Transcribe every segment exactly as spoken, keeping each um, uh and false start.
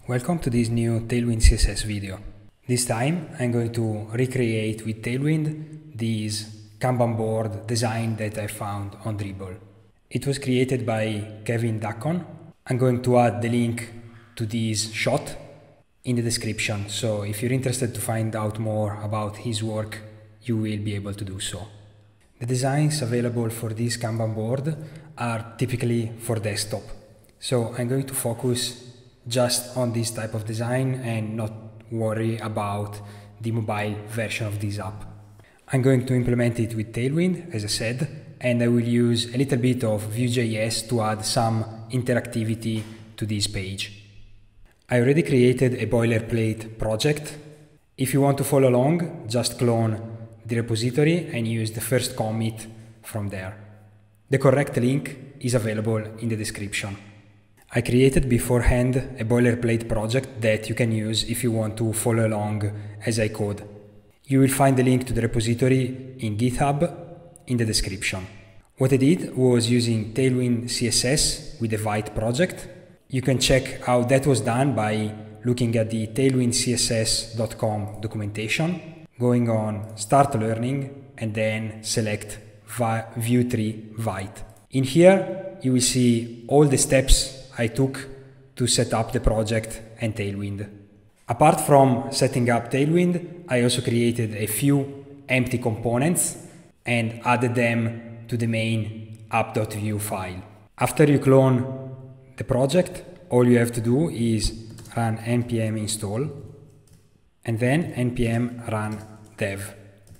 Welcome to this new Tailwind C S S video. This time I'm going to recreate with Tailwind this Kanban board design that I found on Dribbble. It was created by Kevin Dackon. I'm going to add the link to this shot in the description, so if you're interested to find out more about his work, you will be able to do so. The designs available for this Kanban board are typically for desktop, so I'm going to focus just on this type of design and not worry about the mobile version of this app. I'm going to implement it with Tailwind, as I said, and I will use a little bit of Vue.js to add some interactivity to this page. I already created a boilerplate project. If you want to follow along, just clone the repository and use the first commit from there. The correct link is available in the description. I created beforehand a boilerplate project that you can use if you want to follow along as I code. You will find the link to the repository in GitHub in the description. What I did was using Tailwind C S S with the Vite project. You can check how that was done by looking at the tailwind c s s dot com documentation, going on Start Learning, and then select Vue three Vite. In here, you will see all the steps I took to set up the project and Tailwind. Apart from setting up Tailwind, I also created a few empty components and added them to the main app.vue file. After you clone the project, all you have to do is run npm install and then npm run dev.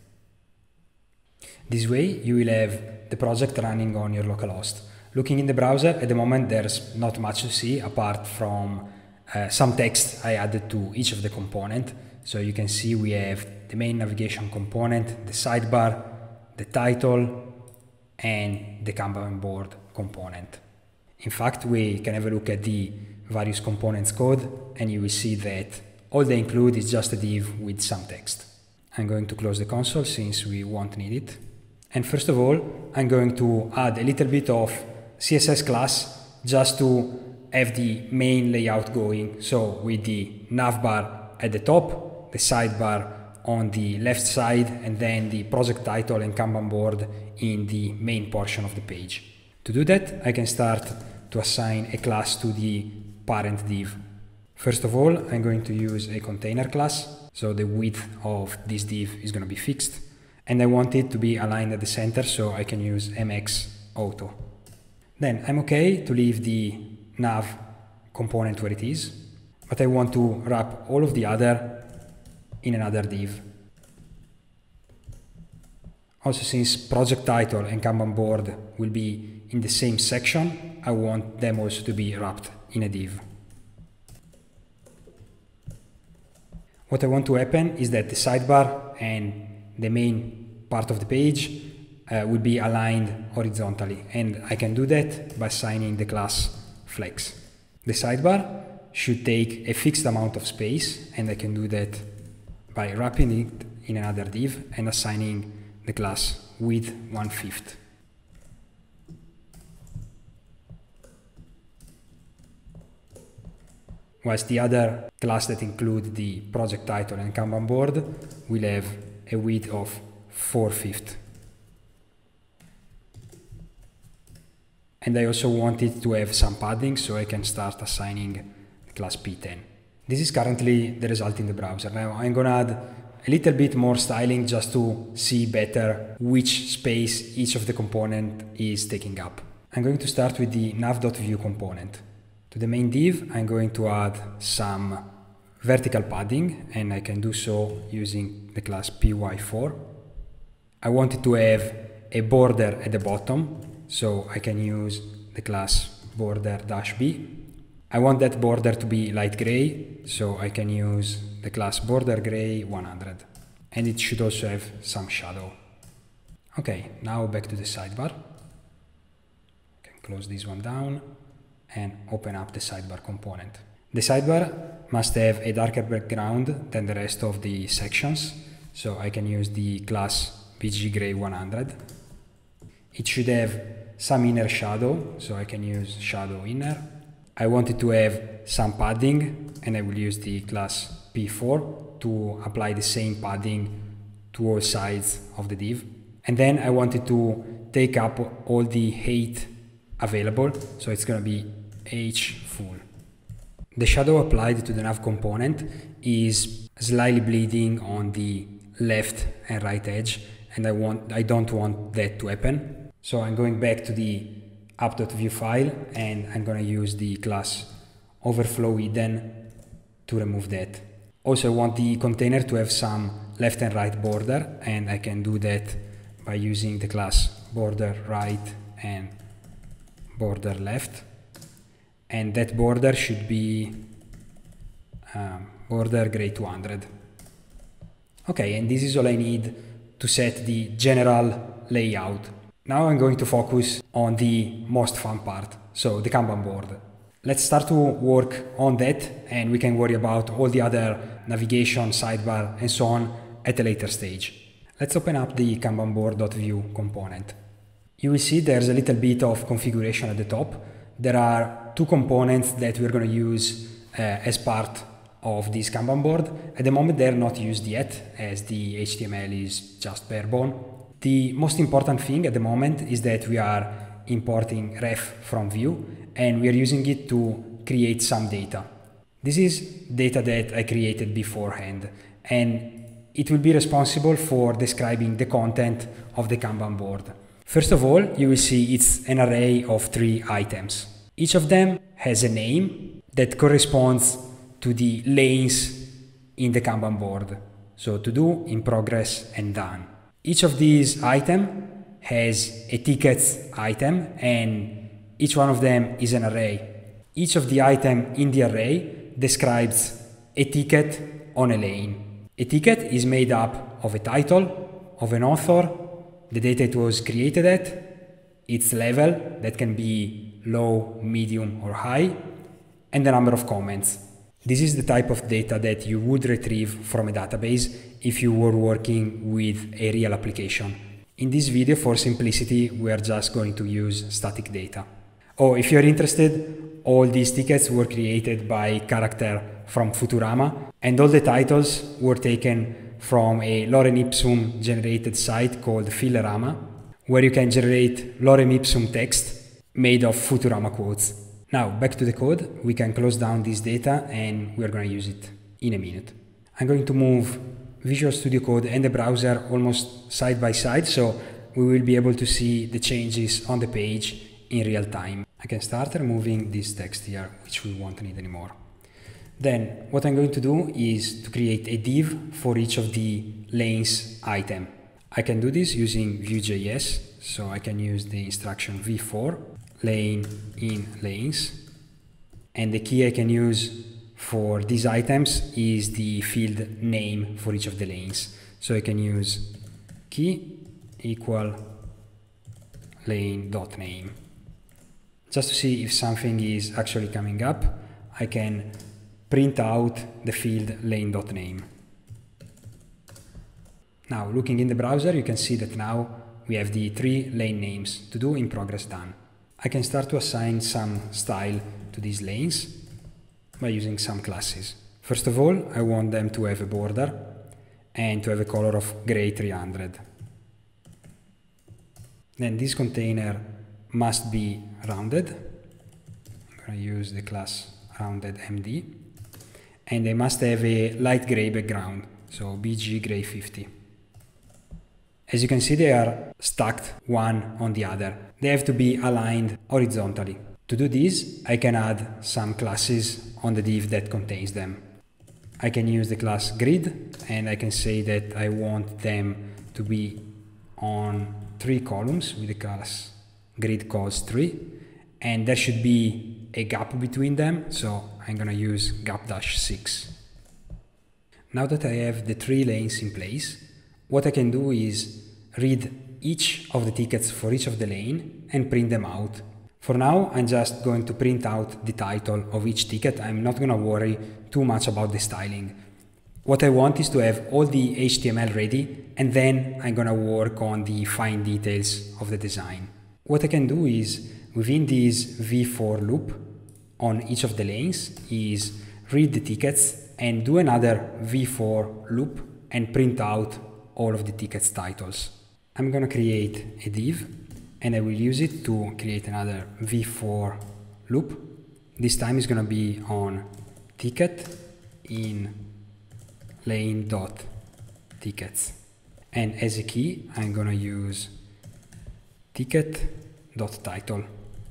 This way you will have the project running on your localhost. Looking in the browser, at the moment there's not much to see apart from uh, some text I added to each of the component. So you can see we have the main navigation component, the sidebar, the title, and the Kanban board component. In fact, we can have a look at the various components code and you will see that all they include is just a div with some text. I'm going to close the console since we won't need it. And first of all, I'm going to add a little bit of C S S class just to have the main layout going. So with the navbar at the top, the sidebar on the left side, and then the project title and Kanban board in the main portion of the page. To do that, I can start to assign a class to the parent div. First of all, I'm going to use a container class. So the width of this div is going to be fixed. And I want it to be aligned at the center, so I can use mx auto. Then I'm okay to leave the nav component where it is, but I want to wrap all of the other in another div. Also, since project title and Kanban board will be in the same section, I want them also to be wrapped in a div. What I want to happen is that the sidebar and the main part of the page uh, will be aligned horizontally, and I can do that by assigning the class flex. The sidebar should take a fixed amount of space, and I can do that by wrapping it in another div and assigning the class width one fifth. Whilst the other class that include the project title and Kanban board will have a width of four fifths. And I also want it to have some padding, so I can start assigning the class p ten. This is currently the result in the browser. Now I'm gonna add a little bit more styling just to see better which space each of the component is taking up. I'm going to start with the nav.vue component. To the main div, I'm going to add some vertical padding, and I can do so using the class p y four. I want it to have a border at the bottom, so I can use the class border-b. I want that border to be light gray, so I can use the class border gray one hundred. And it should also have some shadow. Okay, now back to the sidebar. I can close this one down and open up the sidebar component. The sidebar must have a darker background than the rest of the sections, so I can use the class bggray one hundred. It should have some inner shadow, so I can use shadow inner. I wanted to have some padding, and I will use the class P four to apply the same padding to all sides of the div. And then I wanted to take up all the height available, so it's going to be H full. The shadow applied to the nav component is slightly bleeding on the left and right edge, and I want I don't want that to happen. So I'm going back to the app.view file, and I'm going to use the class overflow hidden to remove that. Also, I want the container to have some left and right border, and I can do that by using the class border right and border left. And that border should be um, border gray two hundred. Okay, and this is all I need to set the general layout. Now I'm going to focus on the most fun part, so the Kanban board. Let's start to work on that, and we can worry about all the other navigation, sidebar, and so on at a later stage. Let's open up the Kanban board.view component. You will see there's a little bit of configuration at the top. There are two components that we're going to use uh, as part of this Kanban board. At the moment they're not used yet, as the H T M L is just bare bone. The most important thing at the moment is that we are importing ref from Vue, and we are using it to create some data. This is data that I created beforehand, and it will be responsible for describing the content of the Kanban board. First of all, you will see it's an array of three items. Each of them has a name that corresponds to the lanes in the Kanban board. So to do, in progress, and done. Each of these items has a tickets item, and each one of them is an array. Each of the items in the array describes a ticket on a lane. A ticket is made up of a title, of an author, the date it was created at, its level, that can be low, medium, or high, and the number of comments. This is the type of data that you would retrieve from a database if you were working with a real application. In this video, for simplicity, we are just going to use static data. Oh, if you're interested, all these tickets were created by character from Futurama, and all the titles were taken from a lorem ipsum generated site called Fillerama, where you can generate lorem ipsum text made of Futurama quotes. Now, back to the code. We can close down this data, and we're going to use it in a minute. I'm going to move Visual Studio Code and the browser almost side by side, so we will be able to see the changes on the page in real time. I can start removing this text here, which we won't need anymore. Then what I'm going to do is to create a div for each of the lanes item. I can do this using Vue.js, so I can use the instruction v four lane in lanes, and the key I can use for these items is the field name for each of the lanes. So I can use key equal lane.name. Just to see if something is actually coming up, I can print out the field lane.name. Now, looking in the browser, you can see that now we have the three lane names: to do, in progress, done. I can start to assign some style to these lanes by using some classes. First of all, I want them to have a border and to have a color of gray three hundred. Then this container must be rounded. I'm going to use the class roundedMD. And they must have a light gray background, so B G gray fifty. As you can see, they are stacked one on the other. They have to be aligned horizontally. To do this, I can add some classes on the div that contains them. I can use the class grid, and I can say that I want them to be on three columns with the class grid cos three, and there should be a gap between them, so I'm going to use gap dash six. Now that I have the three lanes in place, what I can do is read each of the tickets for each of the lane and print them out. For now, I'm just going to print out the title of each ticket. I'm not going to worry too much about the styling. What I want is to have all the H T M L ready, and then I'm going to work on the fine details of the design. What I can do is, within this v four loop, on each of the lanes is read the tickets and do another v four loop and print out all of the tickets titles. I'm gonna create a div and I will use it to create another v four loop. This time is gonna be on ticket in lane dot tickets. And as a key, I'm gonna use ticket.title.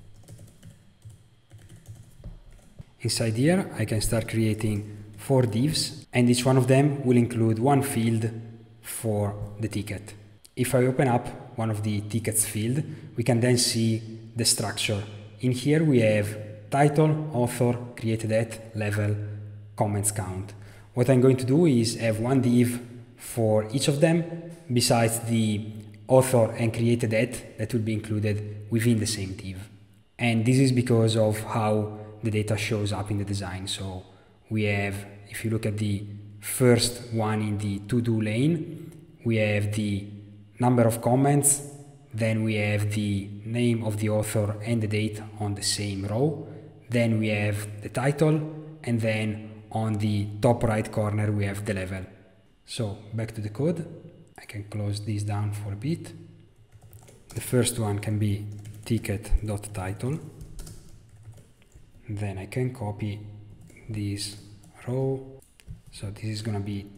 Inside here, I can start creating four divs, and each one of them will include one field for the ticket. If I open up one of the tickets field, we can then see the structure. In here we have title, author, created at, level, comments count. What I'm going to do is have one div for each of them, besides the author and created at that will be included within the same div. And this is because of how the data shows up in the design. So we have, if you look at the first one in the to-do lane, we have the number of comments, then we have the name of the author and the date on the same row, then we have the title, and then on the top right corner we have the level. So back to the code, I can close this down for a bit. The first one can be ticket.title. Then I can copy this row. So this is going to be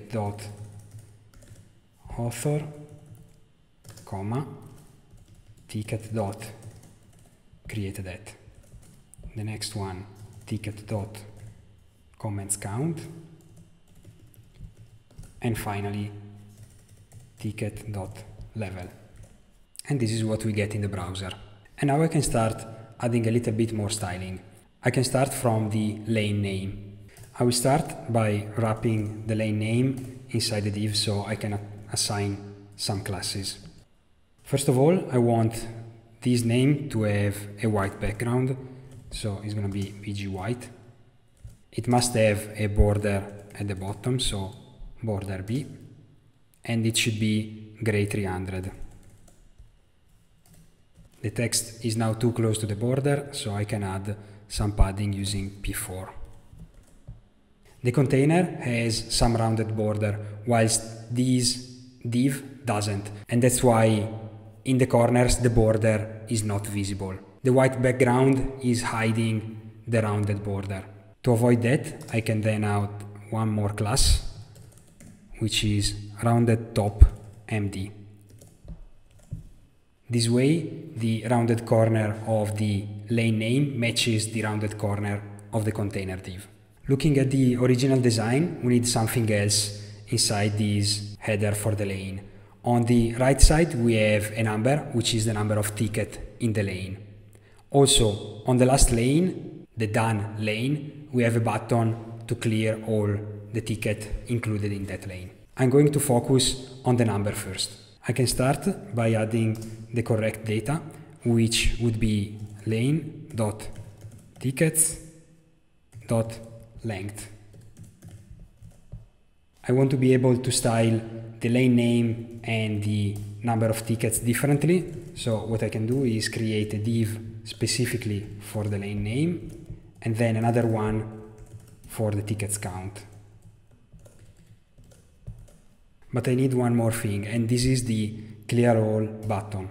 ticket.author, comma, ticket.created at. The next one, ticket.comments count. And finally, ticket.level. And this is what we get in the browser. And now I can start adding a little bit more styling. I can start from the lane name. I will start by wrapping the lane name inside the div so I can assign some classes. First of all, I want this name to have a white background, so it's going to be B G white. It must have a border at the bottom, so border B, and it should be gray three hundred. The text is now too close to the border, so I can add some padding using P four. The container has some rounded border, whilst this div doesn't, and that's why in the corners the border is not visible. The white background is hiding the rounded border. To avoid that, I can then add one more class, which is rounded top M D. This way, the rounded corner of the lane name matches the rounded corner of the container div. Looking at the original design, we need something else inside this header for the lane. On the right side, we have a number, which is the number of ticket in the lane. Also, on the last lane, the done lane, we have a button to clear all the ticket included in that lane. I'm going to focus on the number first. I can start by adding the correct data, which would be lane.tickets.length. I want to be able to style the lane name and the number of tickets differently. So what I can do is create a div specifically for the lane name and then another one for the tickets count. But I need one more thing, and this is the clear all button.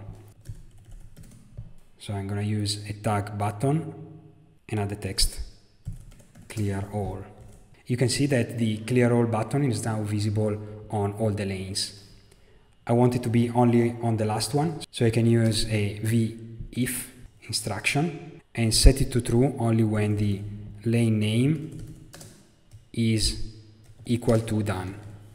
So I'm going to use a tag button and add the text clear all. You can see that the clear all button is now visible on all the lanes. I want it to be only on the last one, so I can use a v-if instruction and set it to true only when the lane name is equal to done.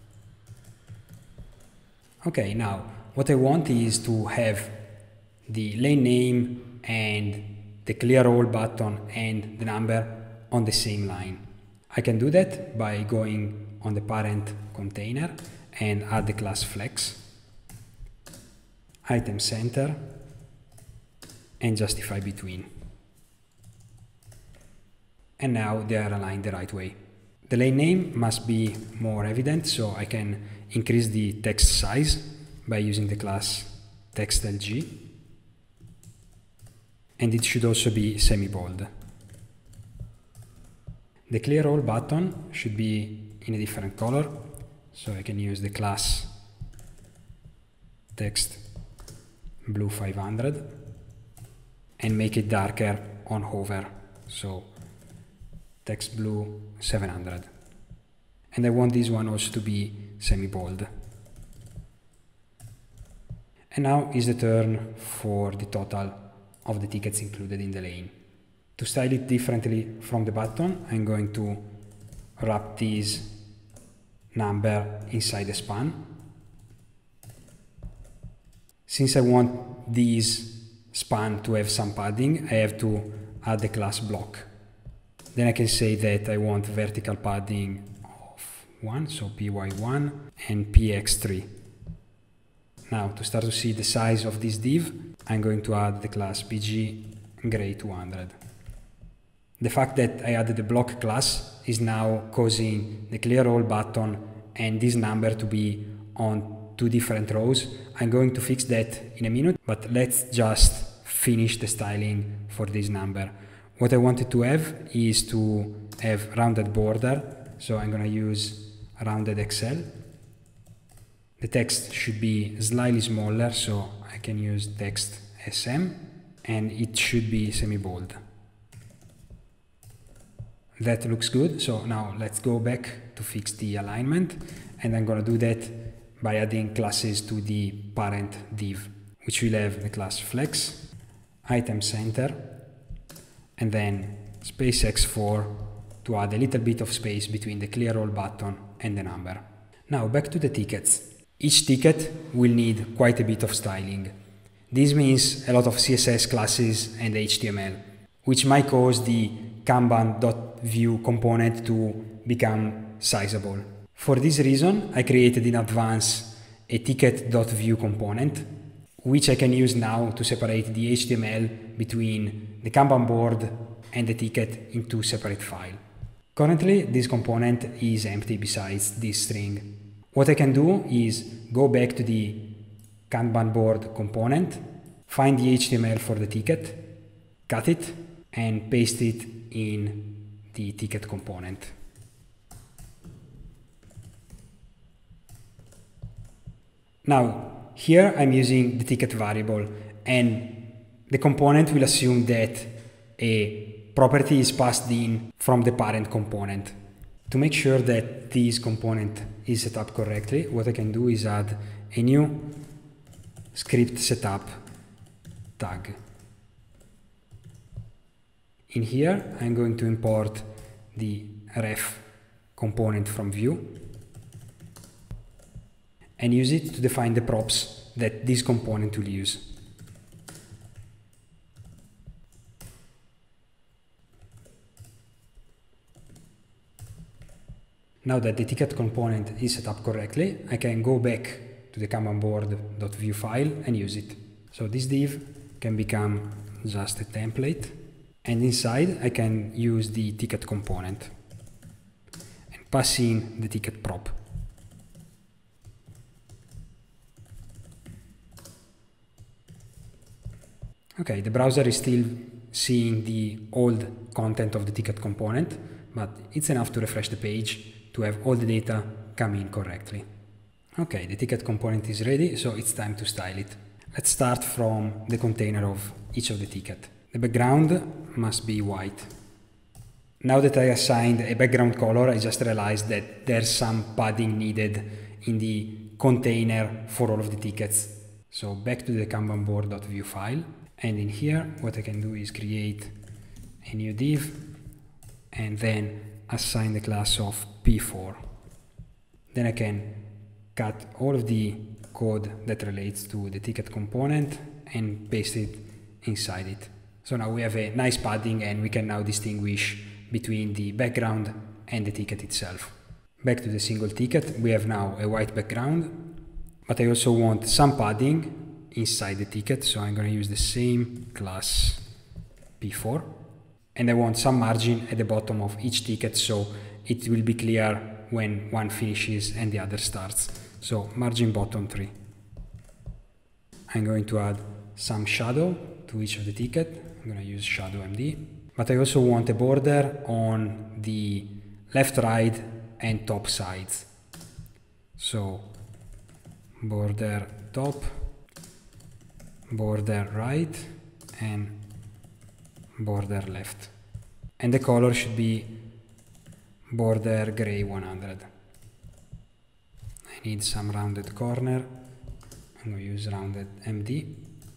Okay, now what I want is to have the lane name and the clear all button and the number on the same line. I can do that by going on the parent container and add the class flex, item center, and justify between. And now they are aligned the right way. The lane name must be more evident, so I can increase the text size by using the class textlg, and it should also be semi-bold. The clear all button should be in a different color, so I can use the class text blue five hundred and make it darker on hover, so text blue seven hundred. And I want this one also to be semi-bold. And now is the turn for the total of the tickets included in the lane. To style it differently from the button, I'm going to wrap this number inside the span. Since I want this span to have some padding, I have to add the class block. Then I can say that I want vertical padding of one, so P Y one and P X three. Now, to start to see the size of this div, I'm going to add the class B G gray two hundred. The fact that I added the block class is now causing the clear all button and this number to be on two different rows. I'm going to fix that in a minute, but let's just finish the styling for this number. What I wanted to have is to have rounded border, so I'm going to use rounded X L. The text should be slightly smaller, so I can use text S M, and it should be semi-bold. That looks good, so now let's go back to fix the alignment, and I'm going to do that by adding classes to the parent div, which will have the class flex, item center, and then space X four to add a little bit of space between the clear all button and the number. Now back to the tickets. Each ticket will need quite a bit of styling. This means a lot of C S S classes and H T M L, which might cause the Kanban.view component to become sizable. For this reason, I created in advance a ticket.view component, which I can use now to separate the H T M L between the Kanban board and the ticket in two separate files. Currently, this component is empty besides this string. What I can do is go back to the Kanban board component, find the H T M L for the ticket, cut it, and paste it in the ticket component. Now, here I'm using the ticket variable, and the component will assume that a property is passed in from the parent component. To make sure that this component is set up correctly, what I can do is add a new script setup tag. In here, I'm going to import the ref component from view and use it to define the props that this component will use. Now that the ticket component is set up correctly, I can go back to the Kanban board.view file and use it. So this div can become just a template, and inside I can use the ticket component and pass in the ticket prop. Okay, the browser is still seeing the old content of the ticket component, but it's enough to refresh the page to have all the data come in correctly. Okay, the ticket component is ready, so it's time to style it. Let's start from the container of each of the tickets. The background must be white. Now that I assigned a background color, I just realized that there's some padding needed in the container for all of the tickets. So back to the Kanban board.view file, and in here what I can do is create a new div and then assign the class of P four. Then I can cut all of the code that relates to the ticket component and paste it inside it. So now we have a nice padding and we can now distinguish between the background and the ticket itself. Back to the single ticket, we have now a white background, but I also want some padding inside the ticket, so I'm going to use the same class P four. And I want some margin at the bottom of each ticket, so it will be clear when one finishes and the other starts. So margin bottom three. I'm going to add some shadow to each of the ticket. I'm going to use shadow M D. but I also want a border on the left, right, and top sides. So border top, border right, and border left. And the color should be border gray one hundred. I need some rounded corner. I'm going to use rounded M D.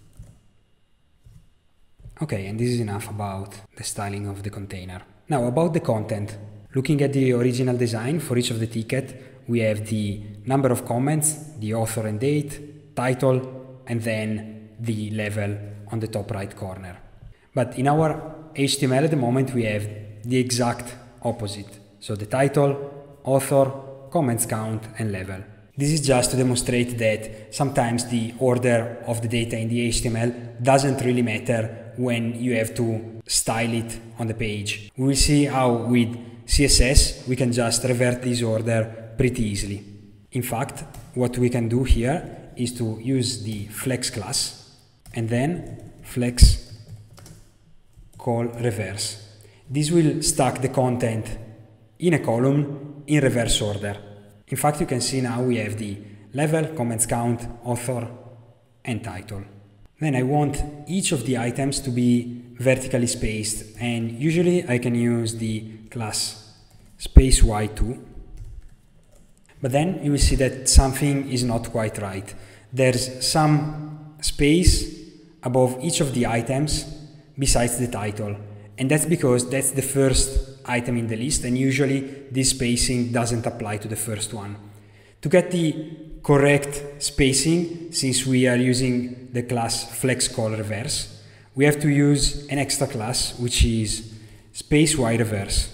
Okay, and this is enough about the styling of the container. Now about the content. Looking at the original design for each of the ticket, we have the number of comments, the author and date, title, and then the level on the top right corner. But in our H T M L at the moment, we have the exact opposite. So the title, author, comments count, and level. This is just to demonstrate that sometimes the order of the data in the H T M L doesn't really matter when you have to style it on the page. We will see how with C S S we can just revert this order pretty easily. In fact, what we can do here is to use the flex class and then flex call reverse. This will stack the content in a column in reverse order. In fact, you can see now we have the level, comments count, author, and title. Then I want each of the items to be vertically spaced, and usually I can use the class space y two. But then you will see that something is not quite right. There's some space above each of the items besides the title, and that's because that's the first item in the list, and usually this spacing doesn't apply to the first one. To get the correct spacing, since we are using the class flex call reverse, we have to use an extra class which is space y reverse.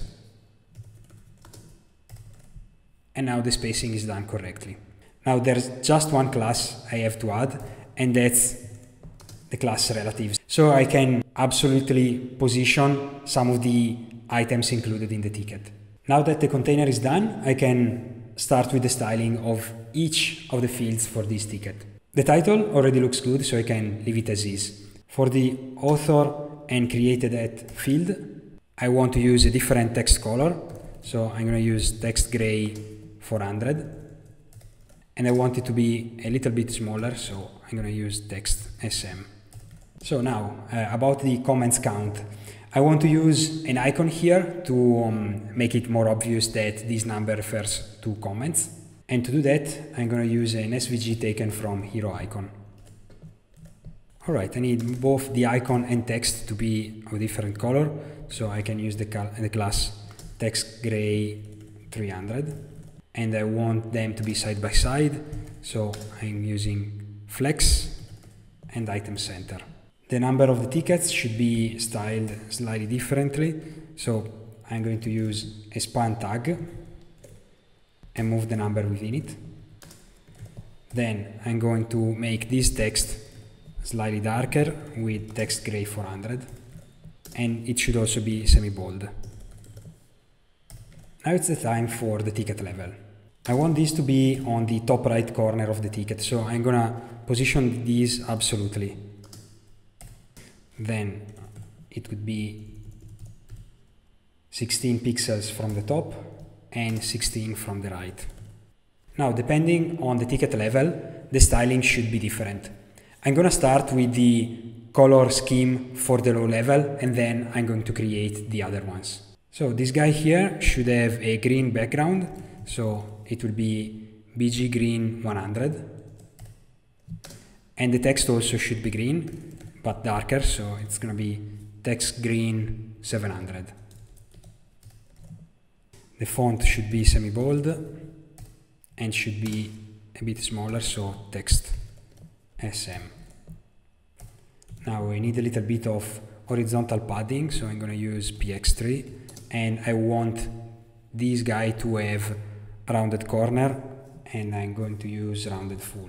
And now the spacing is done correctly. Now there's just one class I have to add, and that's the class relatives. So I can absolutely position some of the items included in the ticket. Now that the container is done, I can start with the styling of each of the fields for this ticket. The title already looks good, so I can leave it as is. For the author and created at field, I want to use a different text color, so I'm going to use text gray four hundred, and I want it to be a little bit smaller, so I'm going to use text S M. So now uh, about the comments count. I want to use an icon here to um, make it more obvious that this number refers to comments. And to do that, I'm going to use an S V G taken from hero icon. Alright, I need both the icon and text to be of a different color, so I can use the, the class text gray three hundred. And I want them to be side by side, so I'm using flex and item center. The number of the tickets should be styled slightly differently, so I'm going to use a span tag and move the number within it. Then I'm going to make this text slightly darker with text gray four hundred, and it should also be semi-bold. Now it's the time for the ticket level. I want this to be on the top right corner of the ticket, so I'm gonna position this absolutely. Then it would be sixteen pixels from the top and sixteen from the right. Now, depending on the ticket level, the styling should be different. I'm gonna start with the color scheme for the low level, and then I'm going to create the other ones. So this guy here should have a green background, so it will be B G green one hundred. And the text also should be green, but darker, so it's going to be text green seven hundred. The font should be semi-bold and should be a bit smaller, so text S M. Now I need a little bit of horizontal padding, so I'm going to use P X three, and I want this guy to have rounded corner, and I'm going to use rounded full.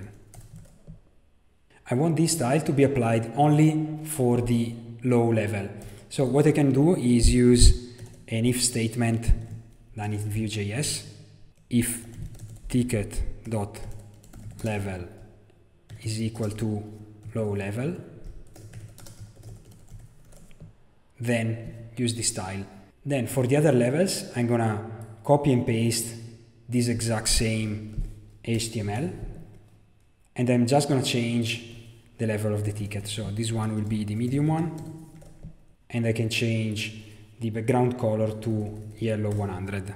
I want this style to be applied only for the low level. So what I can do is use an if statement done in Vue.js. If ticket dot level is equal to low level, then use this style. Then for the other levels, I'm gonna copy and paste this exact same H T M L, and I'm just gonna change the level of the ticket. So this one will be the medium one, and I can change the background color to yellow one hundred.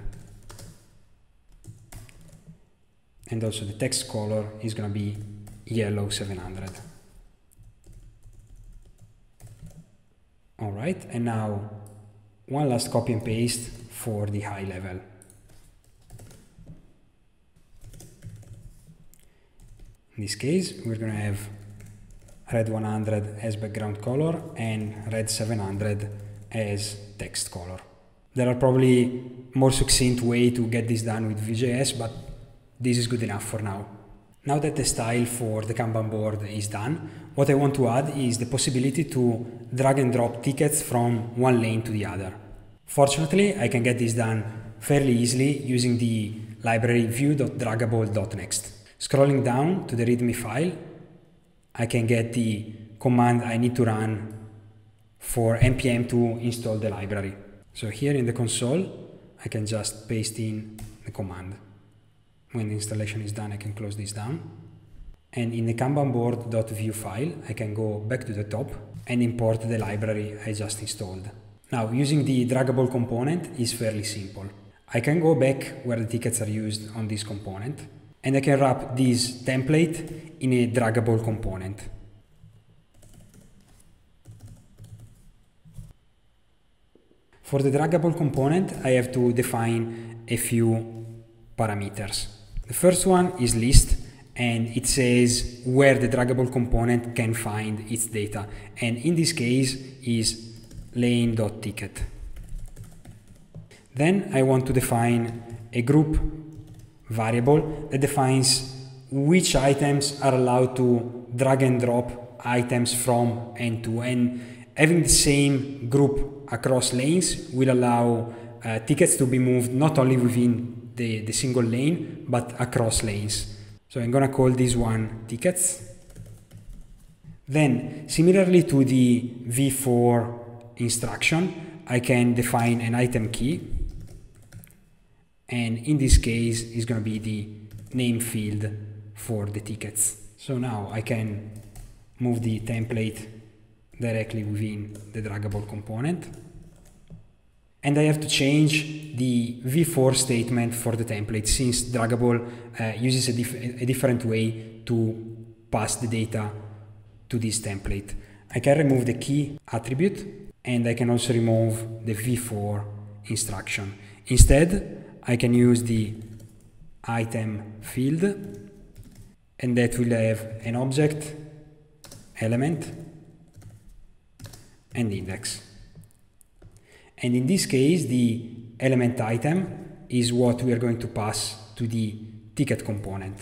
And also the text color is gonna be yellow seven hundred. All right, and now one last copy and paste for the high level. In this case, we're gonna have red one hundred as background color and red seven hundred as text color. There are probably more succinct way to get this done with Vue.js, but this is good enough for now. Now that the style for the Kanban board is done, what I want to add is the possibility to drag and drop tickets from one lane to the other. Fortunately, I can get this done fairly easily using the library vue.draggable.next. Scrolling down to the README file, I can get the command I need to run for npm to install the library. So here in the console, I can just paste in the command. When the installation is done, I can close this down. And in the kanban board.vue file, I can go back to the top and import the library I just installed. Now, using the draggable component is fairly simple. I can go back where the tickets are used on this component, and I can wrap this template in a draggable component. For the draggable component, I have to define a few parameters. The first one is list, and it says where the draggable component can find its data, and in this case is lane.ticket. Then I want to define a group variable that defines which items are allowed to drag and drop items from and to, and having the same group across lanes will allow uh, tickets to be moved not only within the, the single lane, but across lanes. So I'm gonna call this one tickets. Then, similarly to the v four instruction, I can define an item key, and in this case is going to be the name field for the tickets. So now I can move the template directly within the draggable component, and I have to change the v four statement for the template, since draggable uh, uses a, dif a different way to pass the data to this template. I can remove the key attribute, and I can also remove the v four instruction. Instead, I can use the item field, and that will have an object, element, and index. And in this case, the element item is what we are going to pass to the ticket component.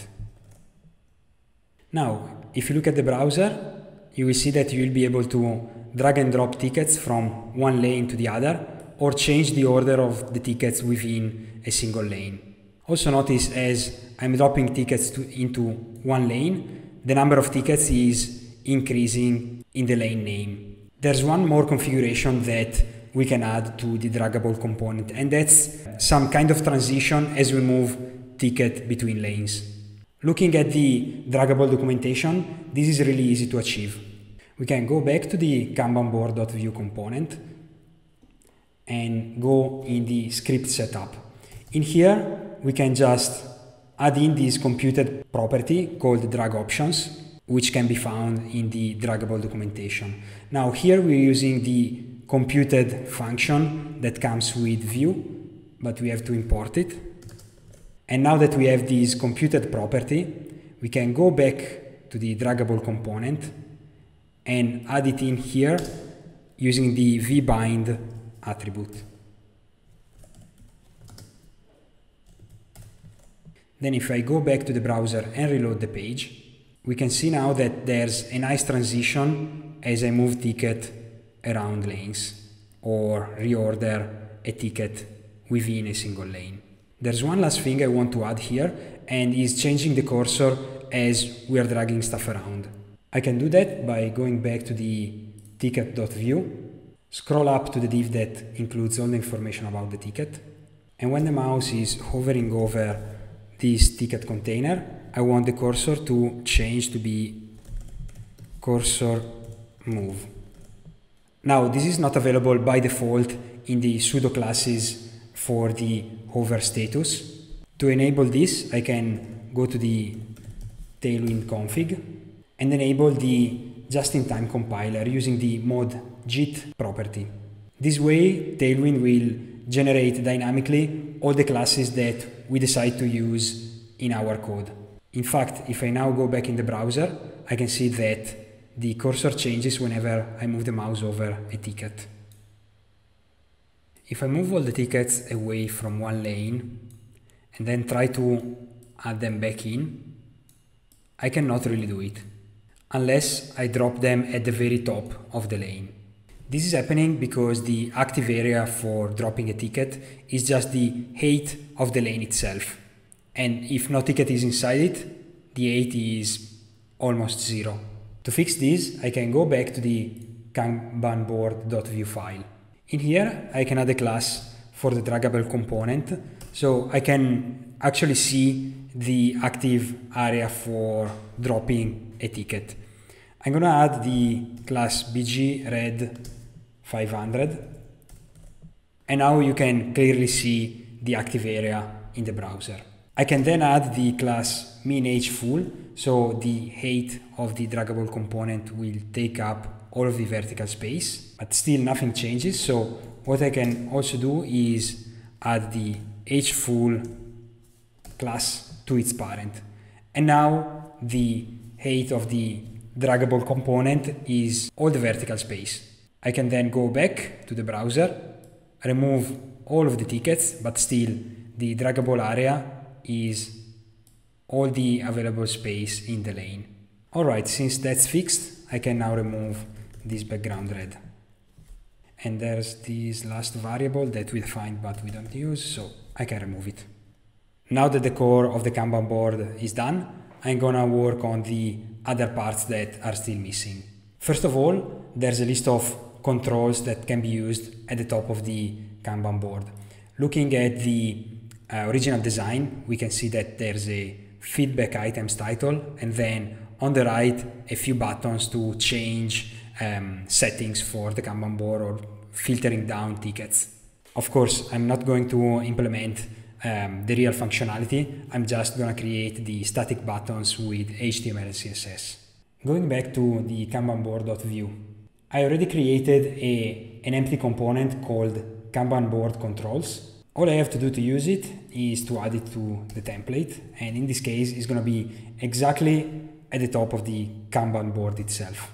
Now, if you look at the browser, you will see that you will be able to drag and drop tickets from one lane to the other, or change the order of the tickets within a single lane. Also notice, as I'm dropping tickets to, into one lane, the number of tickets is increasing in the lane name. There's one more configuration that we can add to the draggable component, and that's some kind of transition as we move ticket between lanes. Looking at the draggable documentation, this is really easy to achieve. We can go back to the kanban board.vue component and go in the script setup. In here, we can just add in this computed property called drag options, which can be found in the draggable documentation. Now here we're using the computed function that comes with Vue, but we have to import it. And now that we have this computed property, we can go back to the draggable component and add it in here using the vbind attribute. Then if I go back to the browser and reload the page, we can see now that there's a nice transition as I move ticket around lanes or reorder a ticket within a single lane. There's one last thing I want to add here, and is changing the cursor as we are dragging stuff around. I can do that by going back to the ticket.vue Scroll up to the div that includes all the information about the ticket. And when the mouse is hovering over this ticket container, I want the cursor to change to be cursor move. Now, this is not available by default in the pseudo classes for the hover status. To enable this, I can go to the Tailwind config and enable the just-in-time compiler using the mod jit property. This way, Tailwind will generate dynamically all the classes that we decide to use in our code. In fact, if I now go back in the browser, I can see that the cursor changes whenever I move the mouse over a ticket. If I move all the tickets away from one lane and then try to add them back in, I cannot really do it, unless I drop them at the very top of the lane. This is happening because the active area for dropping a ticket is just the height of the lane itself. And if no ticket is inside it, the height is almost zero. To fix this, I can go back to the kanbanboard.view file. In here, I can add a class for the draggable component, so I can actually see the active area for dropping a ticket. I'm gonna add the class bgred five hundred, and now you can clearly see the active area in the browser. I can then add the class minHfull, so the height of the draggable component will take up all of the vertical space, but still nothing changes. So what I can also do is add the hfull class to its parent. And now the height of the draggable component is all the vertical space. I can then go back to the browser, remove all of the tickets, but still the draggable area is all the available space in the lane. Alright, since that's fixed, I can now remove this background red. And there's this last variable that we defined but we don't use, so I can remove it. Now that the core of the Kanban board is done, I'm gonna work on the other parts that are still missing. First of all, there's a list of controls that can be used at the top of the Kanban board. Looking at the uh, original design, we can see that there's a feedback items title, and then on the right, a few buttons to change um, settings for the Kanban board or filtering down tickets. Of course, I'm not going to implement um, the real functionality. I'm just going to create the static buttons with H T M L and C S S. Going back to the Kanban board.view, I already created a, an empty component called Kanban board controls. All I have to do to use it is to add it to the template, and in this case it's going to be exactly at the top of the Kanban board itself.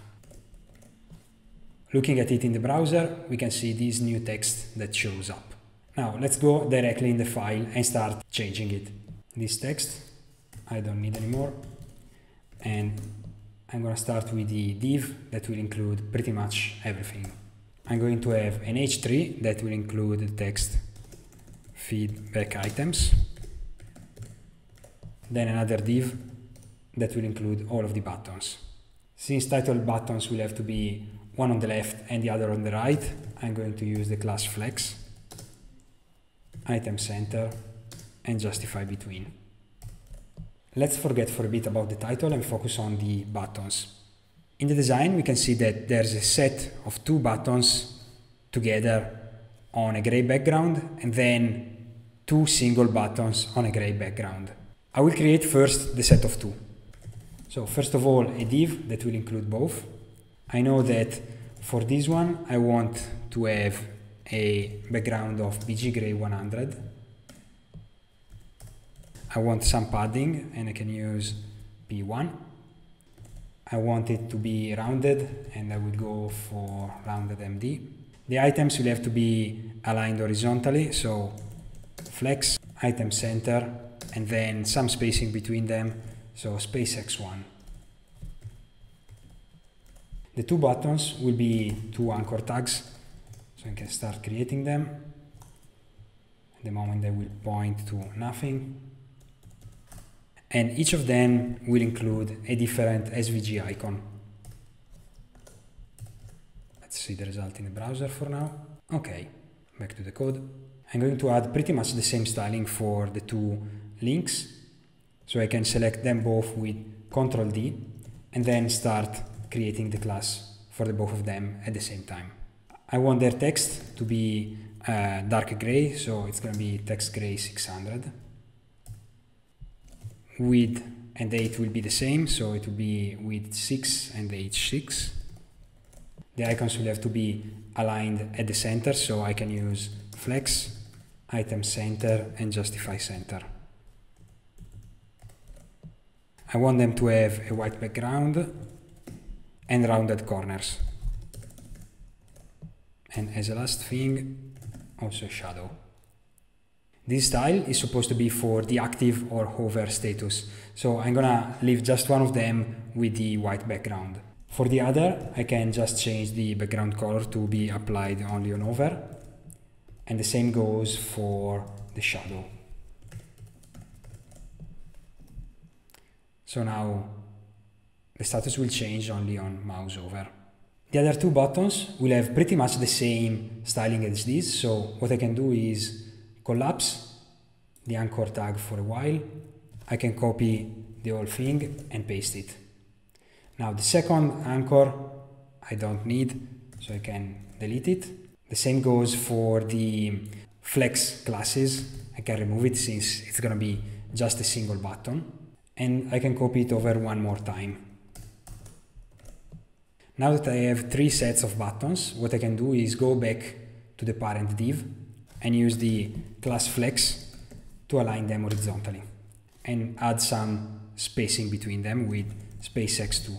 Looking at it in the browser, we can see this new text that shows up. Now let's go directly in the file and start changing it. This text I don't need anymore, and I'm going to start with the div that will include pretty much everything. I'm going to have an H three that will include the text feedback items, then another div that will include all of the buttons. Since title buttons will have to be one on the left and the other on the right, I'm going to use the class flex, item center, and justify between. Let's forget for a bit about the title and focus on the buttons. In the design, we can see that there's a set of two buttons together on a gray background, and then two single buttons on a gray background. I will create first the set of two. So first of all, a div that will include both. I know that for this one, I want to have a background of bggray one hundred. I want some padding, and I can use P one. I want it to be rounded, and I will go for rounded M D. The items will have to be aligned horizontally, so flex, item center, and then some spacing between them, so space X one. The two buttons will be two anchor tags, so I can start creating them. At the moment they will point to nothing. And each of them will include a different S V G icon. Let's see the result in the browser for now. Okay, back to the code. I'm going to add pretty much the same styling for the two links. So I can select them both with control D and then start creating the class for the both of them at the same time. I want their text to be uh, dark gray, so it's going to be text gray six hundred. Width and height will be the same, so it will be width six and height six. The icons will have to be aligned at the center, so I can use flex, item center, and justify center. I want them to have a white background and rounded corners. And as a last thing, also shadow. This style is supposed to be for the active or hover status, so I'm gonna leave just one of them with the white background. For the other, I can just change the background color to be applied only on hover, and the same goes for the shadow. So now the status will change only on mouse over. The other two buttons will have pretty much the same styling as this, so what I can do is collapse the anchor tag for a while. I can copy the whole thing and paste it. Now the second anchor I don't need, so I can delete it. The same goes for the flex classes. I can remove it since it's gonna be just a single button, and I can copy it over one more time. Now that I have three sets of buttons, what I can do is go back to the parent div and use the class flex to align them horizontally and add some spacing between them with space x two.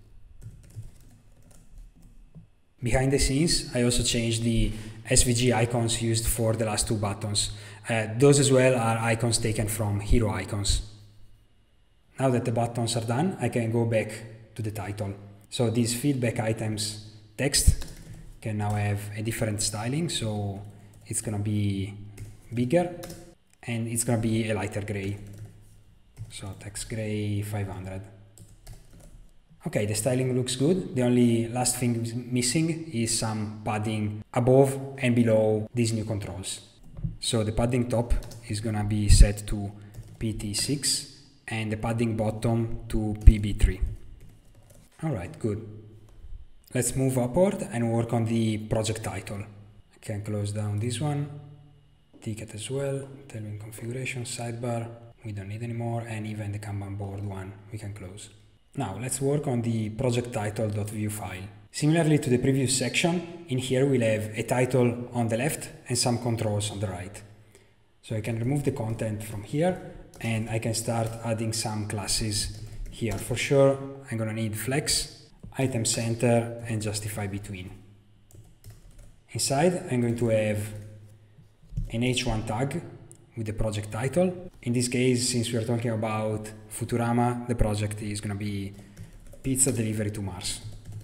Behind the scenes, I also changed the S V G icons used for the last two buttons. Uh, those as well are icons taken from hero icons. Now that the buttons are done, I can go back to the title. So these feedback items text can now have a different styling, so it's gonna be bigger and it's gonna be a lighter gray. So text gray five hundred. Okay, the styling looks good. The only last thing missing is some padding above and below these new controls. So the padding top is gonna be set to P T six and the padding bottom to P B three. Alright, good. Let's move upward and work on the project title. I can close down this one, ticket as well, Tailwind configuration, sidebar, we don't need anymore, and even the Kanban board one we can close. Now let's work on the project title.view file. Similarly to the previous section, in here we'll have a title on the left and some controls on the right. So I can remove the content from here and I can start adding some classes here. For sure, I'm gonna need flex, item center, and justify between. Inside, I'm going to have an H one tag with the project title. In this case, since we are talking about Futurama, the project is gonna be Pizza Delivery to Mars.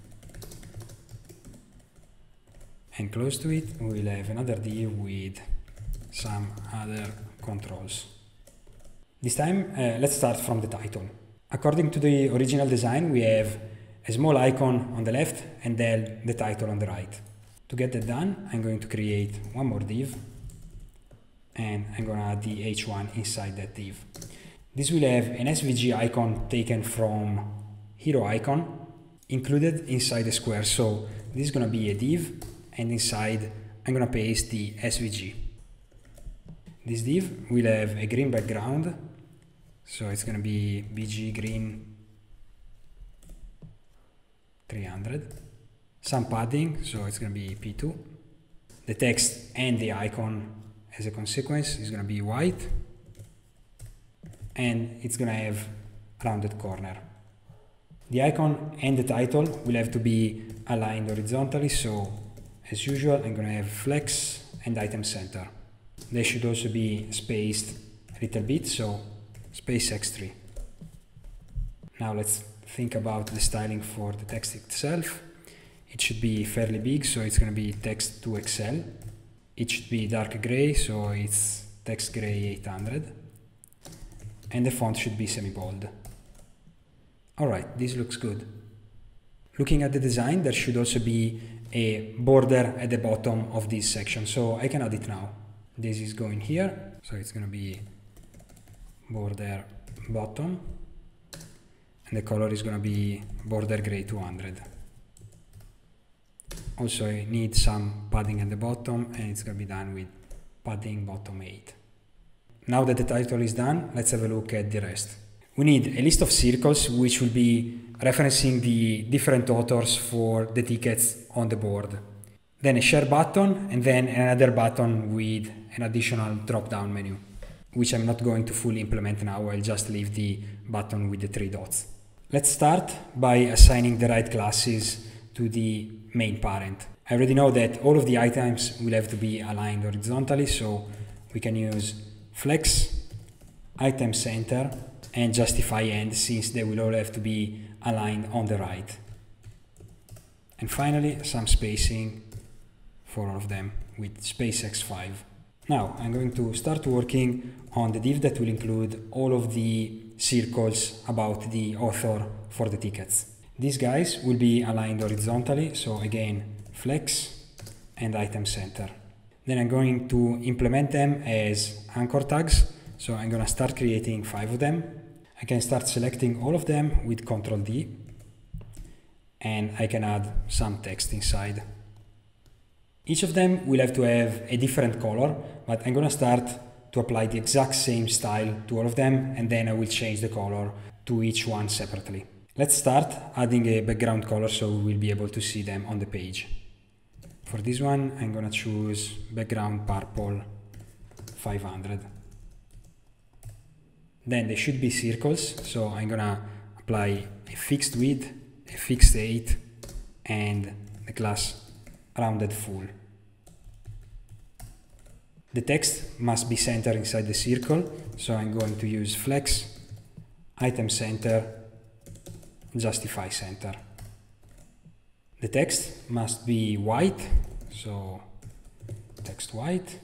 And close to it, we'll have another div with some other controls. This time, uh, let's start from the title. According to the original design, we have a small icon on the left and then the title on the right. To get that done, I'm going to create one more div and I'm going to add the H one inside that div. This will have an S V G icon taken from hero icon included inside the square. So this is going to be a div and inside I'm going to paste the S V G. This div will have a green background. So it's going to be B G green three hundred. Some padding, so it's going to be P two. The text and the icon as a consequence is going to be white. And it's going to have rounded corner. The icon and the title will have to be aligned horizontally, so as usual I'm going to have flex and item center. They should also be spaced a little bit, so space x three. Now let's think about the styling for the text itself. It should be fairly big, so it's going to be text to X L. It should be dark gray, so it's text gray eight hundred. And the font should be semi-bold. Alright, this looks good. Looking at the design, there should also be a border at the bottom of this section, so I can add it now. This is going here, so it's going to be border bottom, and the color is going to be border gray two hundred. Also, I need some padding at the bottom, and it's going to be done with padding bottom eight. Now that the title is done, let's have a look at the rest. We need a list of circles which will be referencing the different authors for the tickets on the board. Then a share button, and then another button with an additional drop-down menu, which I'm not going to fully implement now. I'll just leave the button with the three dots. Let's start by assigning the right classes to the main parent. I already know that all of the items will have to be aligned horizontally, so we can use flex, item center, and justify end, since they will all have to be aligned on the right. And finally, some spacing for all of them with space X five. Now I'm going to start working on the div that will include all of the circles about the author for the tickets. These guys will be aligned horizontally, so again, flex and item center. Then I'm going to implement them as anchor tags, so I'm going to start creating five of them. I can start selecting all of them with control D, and I can add some text inside. Each of them will have to have a different color, but I'm going to start to apply the exact same style to all of them, and then I will change the color to each one separately. Let's start adding a background color so we will be able to see them on the page. For this one, I'm going to choose background purple five hundred. Then they should be circles, so I'm going to apply a fixed width, a fixed height, and the class rounded full. The text must be centered inside the circle, so I'm going to use flex, item center, justify center. The text must be white, so text white.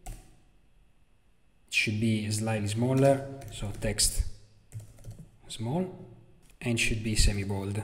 It should be slightly smaller, so text small, and should be semi-bold.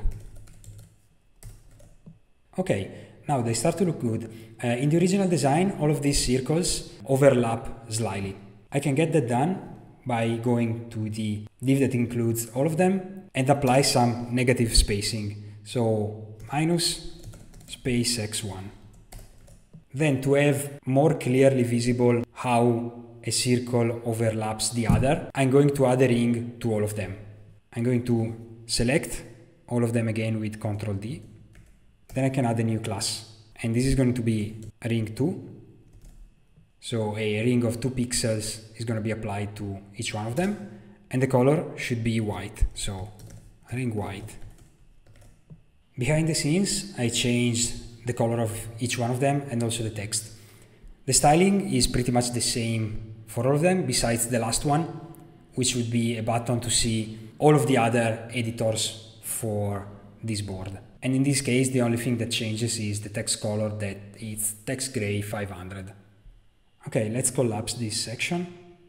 Okay, now they start to look good. Uh, in the original design, all of these circles overlap slightly. I can get that done by going to the div that includes all of them and apply some negative spacing. So minus space X one. Then to have more clearly visible how a circle overlaps the other, I'm going to add a ring to all of them. I'm going to select all of them again with control D. Then I can add a new class. And this is going to be ring two. So a ring of two pixels is going to be applied to each one of them. And the color should be white. So ring white. Behind the scenes, I changed the color of each one of them and also the text. The styling is pretty much the same for all of them, besides the last one, which would be a button to see all of the other editors for this board. And in this case, the only thing that changes is the text color, that it's text gray five hundred. Okay, let's collapse this section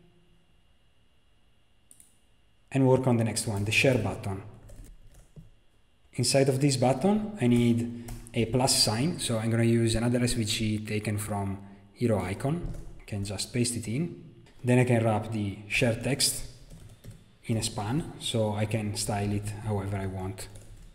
and work on the next one, the share button. Inside of this button, I need a plus sign, so I'm going to use another S V G taken from hero icon. I can just paste it in. Then I can wrap the share text in a span, so I can style it however I want.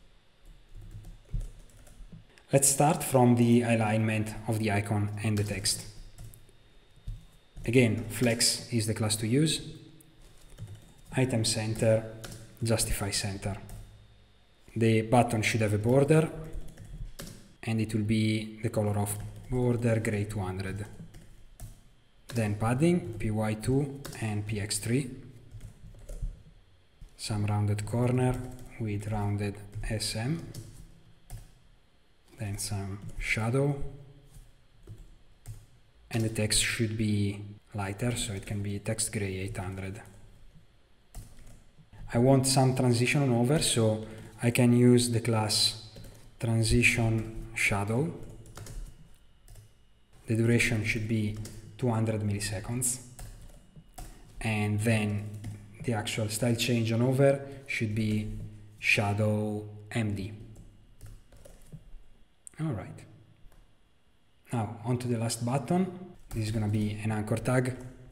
Let's start from the alignment of the icon and the text. Again, flex is the class to use. Item center, justify center. The button should have a border, and it will be the color of border gray two hundred. Then padding, P Y two and P X three. Some rounded corner with rounded S M. Then some shadow. And the text should be lighter, so it can be text gray eight hundred. I want some transition on over, so I can use the class transition shadow. The duration should be two hundred milliseconds. And then the actual style change on over should be shadow M D. All right. Now on to the last button. This is going to be an anchor tag.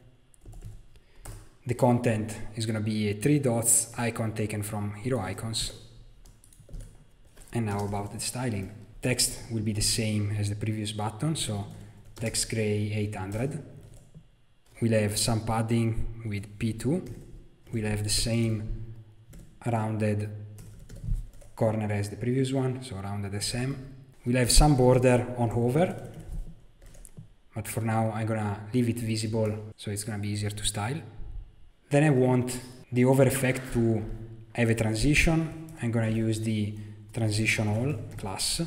The content is going to be a three dots icon taken from Hero Icons. And now about the styling. Text will be the same as the previous button, so text gray eight hundred. We'll have some padding with P two. We'll have the same rounded corner as the previous one, so rounded S M. We'll have some border on hover, but for now I'm gonna leave it visible so it's gonna be easier to style. Then I want the hover effect to have a transition. I'm gonna use the transition all class,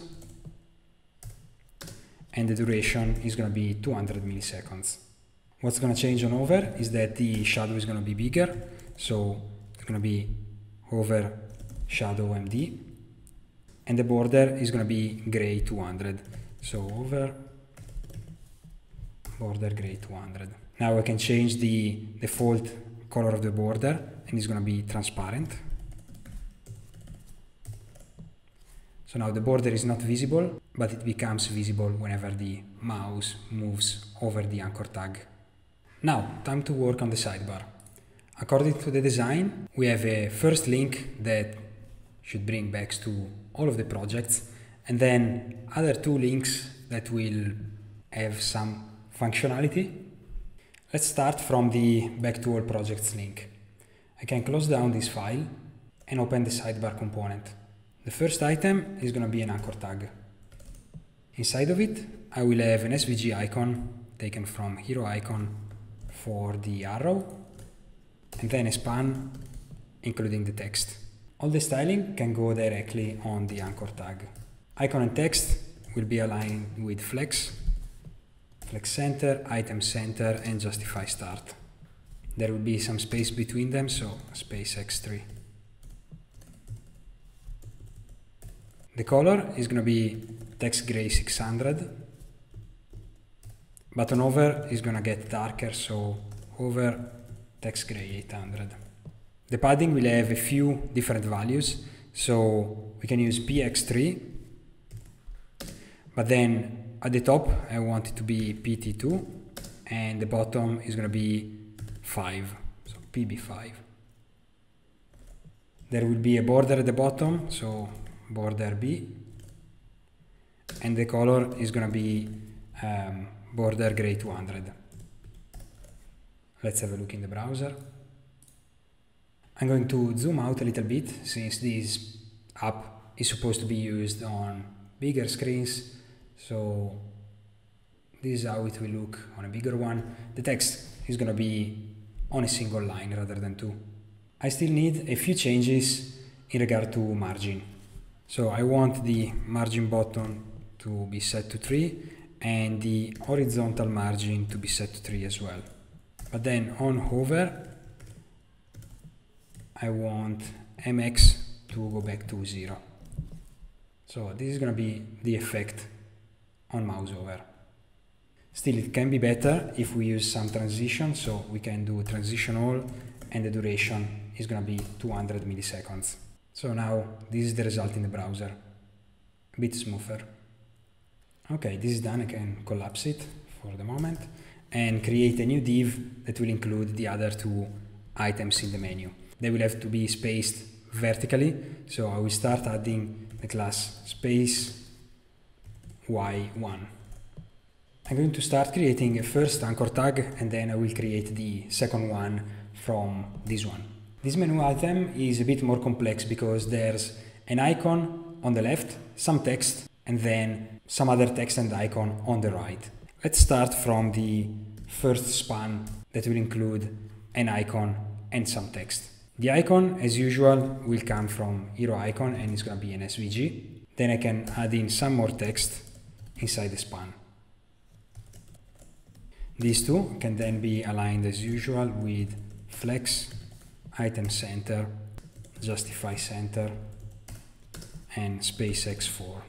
and the duration is gonna be two hundred milliseconds. What's gonna change on hover is that the shadow is gonna be bigger, so it's gonna be hover shadow M D, and the border is gonna be gray two hundred, so hover border gray two hundred. Now I can change the default color of the border, and it's going to be transparent. So now the border is not visible, but it becomes visible whenever the mouse moves over the anchor tag. Now, time to work on the sidebar. According to the design, we have a first link that should bring back to all of the projects, and then other two links that will have some functionality. Let's start from the back to all projects link. I can close down this file and open the sidebar component. The first item is going to be an anchor tag. Inside of it, I will have an S V G icon taken from Hero Icon for the arrow, and then a span including the text. All the styling can go directly on the anchor tag. Icon and text will be aligned with flex, flex center, item center, and justify start. There will be some space between them, so space X three. The color is going to be text gray six hundred. Button over is going to get darker, so over text gray eight hundred. The padding will have a few different values, so we can use P X three, but then at the top I want it to be P T two, and the bottom is going to be five, so P B five. There will be a border at the bottom, so border B, and the color is going to be um, border gray two hundred. Let's have a look in the browser. I'm going to zoom out a little bit, since this app is supposed to be used on bigger screens. So this is how it will look on a bigger one. The text is going to be on a single line rather than two. I still need a few changes in regard to margin. So I want the margin button to be set to three and the horizontal margin to be set to three as well. But then on hover, I want M X to go back to zero. So this is going to be the effect on mouse over. Still, it can be better if we use some transition, so we can do transition all, and the duration is going to be two hundred milliseconds. So now this is the result in the browser, a bit smoother. Okay, this is done. I can collapse it for the moment and create a new div that will include the other two items in the menu. They will have to be spaced vertically, so I will start adding the class space Y one. I'm going to start creating a first anchor tag, and then I will create the second one from this one. This menu item is a bit more complex because there's an icon on the left, some text, and then some other text and icon on the right. Let's start from the first span that will include an icon and some text. The icon, as usual, will come from Hero Icon and it's going to be an S V G. Then I can add in some more text inside the span. These two can then be aligned as usual with flex, item center, justify center, and space X four.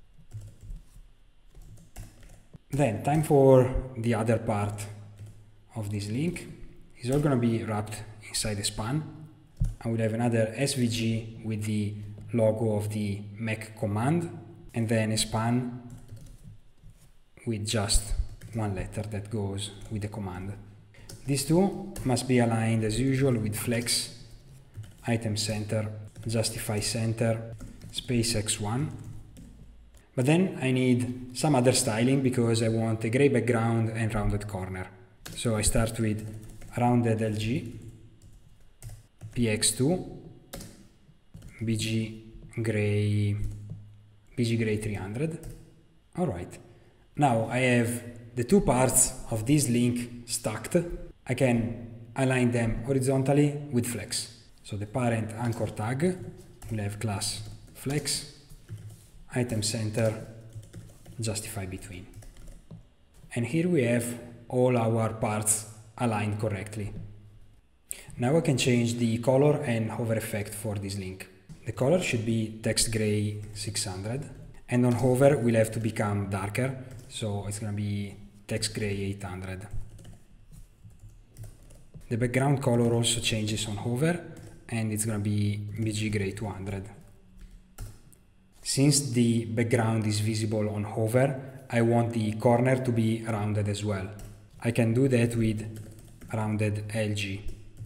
Then time for the other part of this link. It's all going to be wrapped inside the span. I will have another S V G with the logo of the Mac command, and then a span with just one letter that goes with the command. These two must be aligned as usual with flex, item center, justify center, space x one. But then I need some other styling because I want a gray background and rounded corner. So I start with rounded L G, P X two, B G gray, B G gray three hundred. All right. Now I have the two parts of this link stacked. I can align them horizontally with flex. So the parent anchor tag will have class flex, item center, justify between. And here we have all our parts aligned correctly. Now I can change the color and hover effect for this link. The color should be text gray six hundred, and on hover will have to become darker, so it's going to be text gray eight hundred. The background color also changes on hover, and it's going to be B G gray two hundred. Since the background is visible on hover, I want the corner to be rounded as well. I can do that with rounded L G.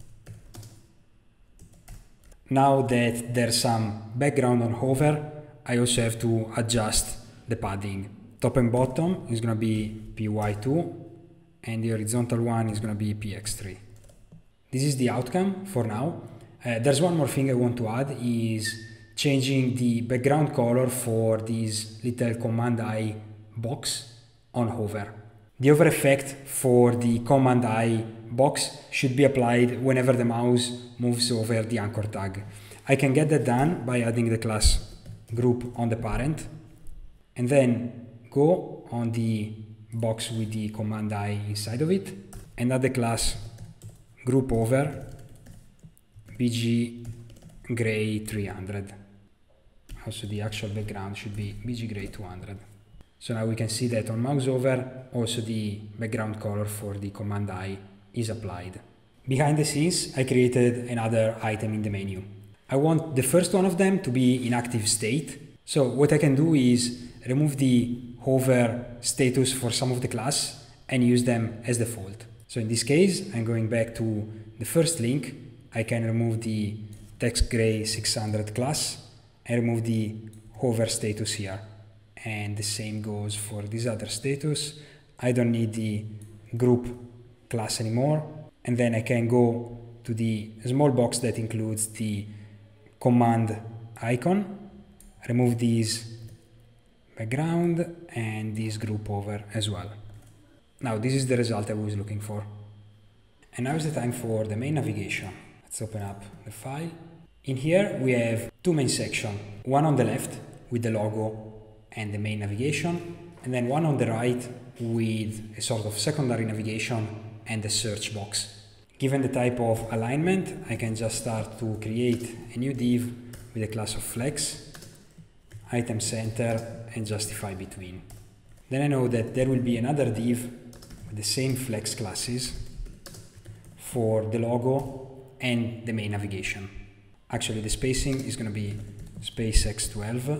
Now that there's some background on hover, I also have to adjust the padding. Top and bottom is going to be P Y two, and the horizontal one is going to be P X three. This is the outcome for now. Uh, there's one more thing I want to add, is changing the background color for this little command I box on hover. The hover effect for the command I box should be applied whenever the mouse moves over the anchor tag. I can get that done by adding the class group on the parent, and then go on the box with the command I inside of it, and add the class group over B G gray three hundred. Also the actual background should be B G gray two hundred. So now we can see that on mouse over, also the background color for the command I is applied. Behind the scenes, I created another item in the menu. I want the first one of them to be in active state. So what I can do is remove the hover status for some of the class and use them as default. So in this case, I'm going back to the first link. I can remove the text gray six hundred class and remove the hover status here. And the same goes for this other status. I don't need the group class anymore. And then I can go to the small box that includes the command icon, remove this background and this group over as well. Now this is the result I was looking for. And now is the time for the main navigation. Let's open up the file. In here we have two main sections, one on the left with the logo and the main navigation, and then one on the right with a sort of secondary navigation and the search box. Given the type of alignment, I can just start to create a new div with a class of flex, item center, and justify between. Then I know that there will be another div with the same flex classes for the logo and the main navigation. Actually, the spacing is going to be space x twelve,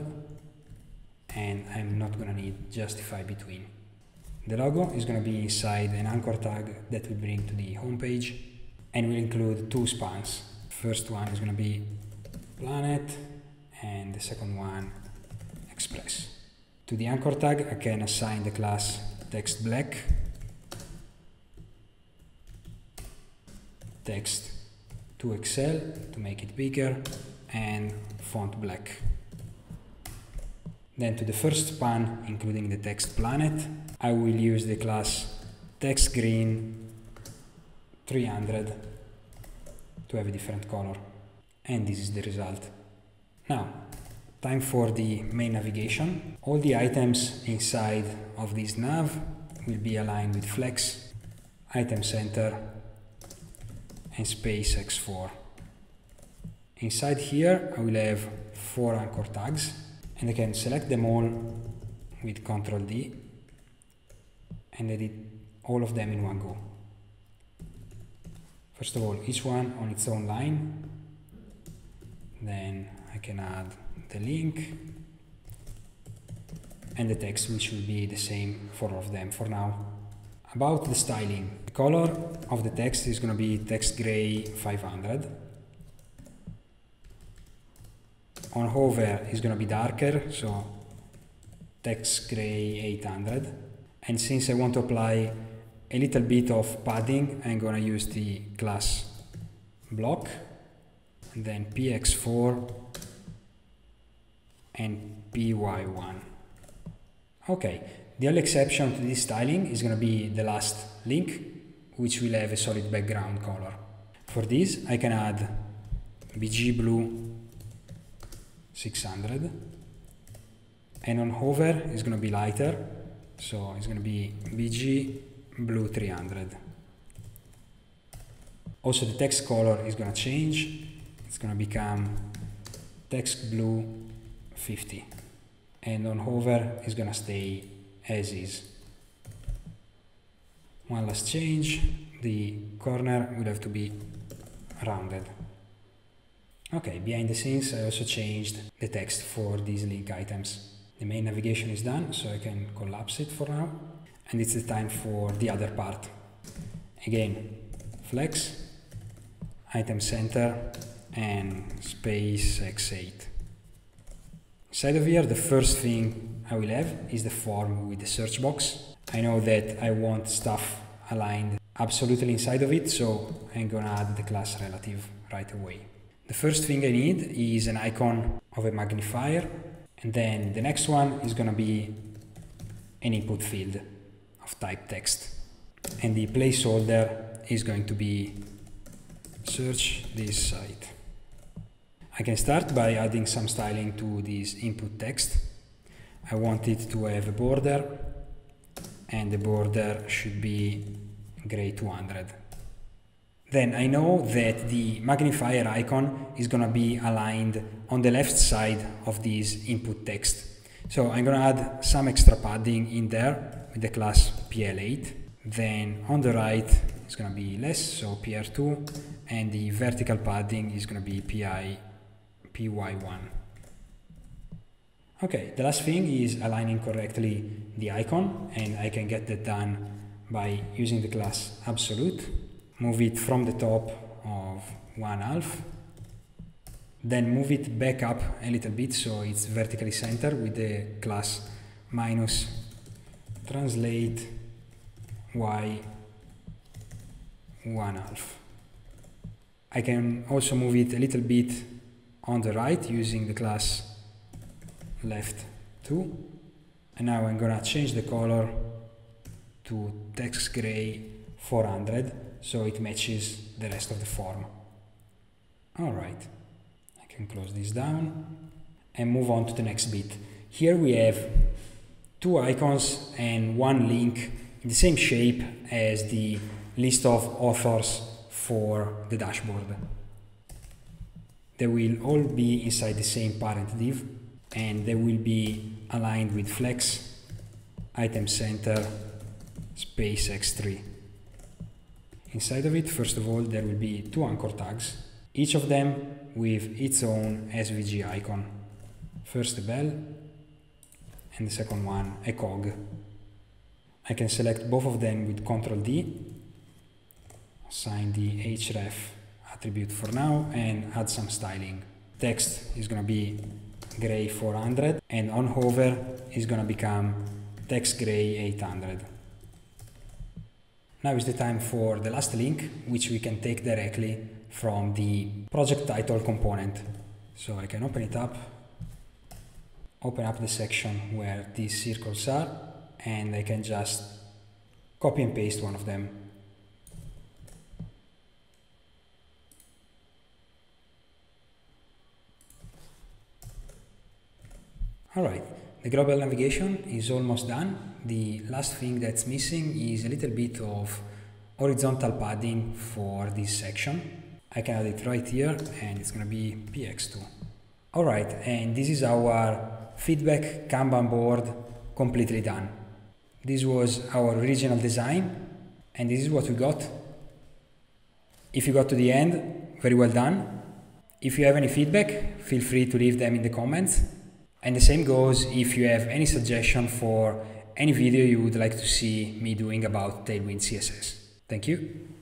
and I'm not going to need justify between. The logo is going to be inside an anchor tag that will bring to the home page, and will include two spans. First one is going to be planet, and the second one express. To the anchor tag, I can assign the class text black, text to X L to make it bigger, and font black. Then to the first span, including the text planet, I will use the class text green three hundred to have a different color. And this is the result. Now, time for the main navigation. All the items inside of this nav will be aligned with flex, item center, and space x four. Inside here, I will have four anchor tags, and I can select them all with control D and edit all of them in one go. First of all, each one on its own line. Then I can add the link, and the text which will be the same for all of them for now. About the styling, the color of the text is going to be text gray five hundred. On hover is going to be darker, so text gray eight hundred. And since I want to apply a little bit of padding, I'm going to use the class block, and then P X four and P Y one. Okay, the only exception to this styling is going to be the last link, which will have a solid background color. For this, I can add B G blue six hundred, and on hover is going to be lighter, so it's going to be B G blue three hundred. Also, the text color is going to change. It's going to become text blue fifty, and on hover is going to stay as is. One last change, the corner will have to be rounded. Okay, behind the scenes I also changed the text for these link items. The main navigation is done, so I can collapse it for now, and it's the time for the other part. Again, flex, item center, and space X eight. Inside of here, the first thing I will have is the form with the search box. I know that I want stuff aligned absolutely inside of it, so I'm gonna add the class relative right away. The first thing I need is an icon of a magnifier, and then the next one is gonna be an input field of type text. And the placeholder is going to be search this site. I can start by adding some styling to this input text. I want it to have a border, and the border should be gray two hundred. Then I know that the magnifier icon is going to be aligned on the left side of this input text. So I'm going to add some extra padding in there with the class P L eight. Then on the right it's going to be less, so P R two, and the vertical padding is going to be P I P Y one. Okay, the last thing is aligning correctly the icon, and I can get that done by using the class absolute. Move it from the top of one half, then move it back up a little bit so it's vertically centered with the class minus translate y one half. I can also move it a little bit on the right using the class left two, and now I'm gonna change the color to text gray four hundred so it matches the rest of the form. Alright, I can close this down and move on to the next bit. Here we have two icons and one link in the same shape as the list of authors for the dashboard. They will all be inside the same parent div, and they will be aligned with flex, item center, space X three. Inside of it, first of all, there will be two anchor tags, each of them with its own S V G icon. First a bell, and the second one a cog. I can select both of them with control D, assign the href attribute for now, and add some styling. Text is going to be gray four hundred, and on hover is going to become text gray eight hundred. Now is the time for the last link, which we can take directly from the project title component. So I can open it up, open up the section where these circles are, and I can just copy and paste one of them. Alright, the global navigation is almost done. The last thing that's missing is a little bit of horizontal padding for this section. I can add it right here, and it's going to be P X two. Alright, and this is our feedback Kanban board completely done. This was our original design, and this is what we got. If you got to the end, very well done. If you have any feedback, feel free to leave them in the comments. And the same goes if you have any suggestion for any video you would like to see me doing about Tailwind C S S. Thank you.